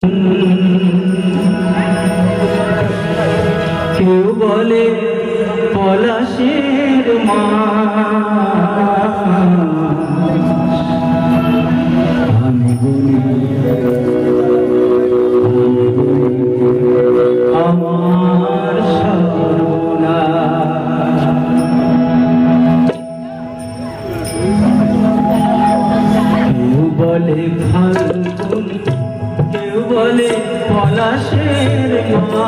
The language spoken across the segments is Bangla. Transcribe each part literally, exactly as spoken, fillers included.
কেউ বলে পলাশের মা, আমি বলি আমার সর্বনাশ। কেউ বলে ফাল্গুন, কেউ বলে পলাশের মা,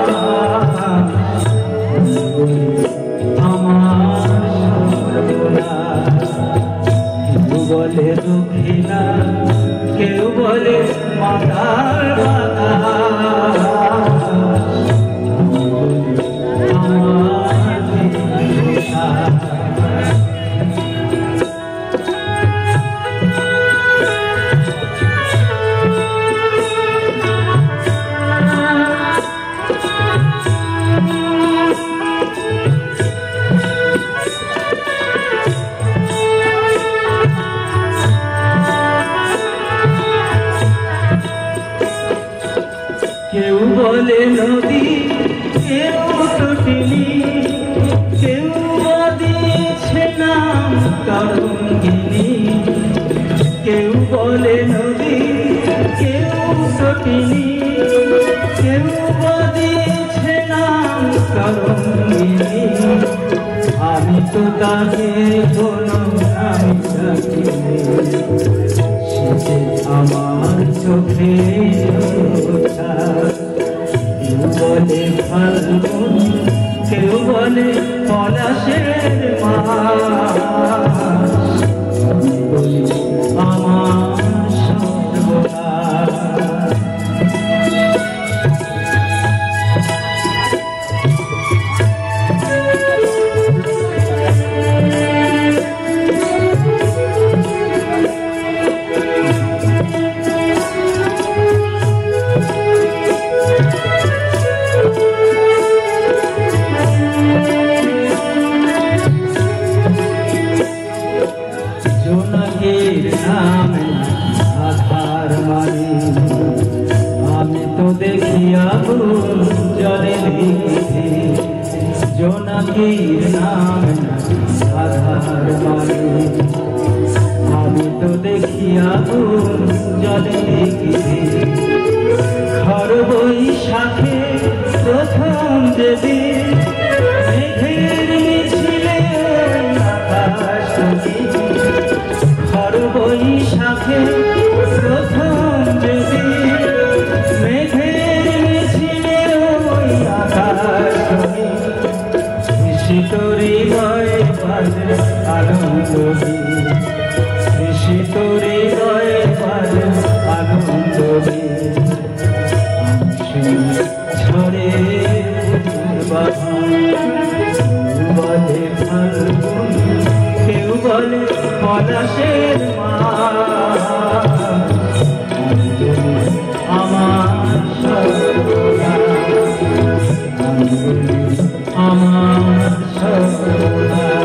আমার সর্বনাশ। কেউ বলে দক্ষিণা, কেউ বলে মাতার বাতাস, আমার বিনাশ। কেউ বলে নদী, কেউ টুটিনি, কেউ দিয়েছে নাম তরঙ্গিনী। কেউ বলে নদী, কেউ টুটিনি, কেউ দিয়েছে নাম তরঙ্গিনী। আমি তো তাকে কোনো নাম ডাকিনি, সে আমার চোখে ওঠা। কেউ বলে ফাল্গুন, কেউ বলে পলাশের মা, আমি বলি আমার সর্বনাশ। জোনাকির নামে আধার মানি, আমি তো দেখি আগুন জলে লিখেছি। জোনাকির নামে আধার মানি, আমি তো দেখি আগুন জলে লিখেছি। খর বৈশাখে প্রথম যেদিন মেঘের মিছিলে আকাশ নদী। খর বৈশাখে প্রথম যেদিন মেঘের মিছিলে ওই আকাশ নদী। ঋষিত হৃদয়ে বাজে আনন্দ গীত, ঋষিত হৃদয়ে বাজে আনন্দ গীত। ঝরে বলে ফাল্গুন, কেউ বলে পলাশের মা, আমার সর্বনাশ, আমার সর্বনাশ।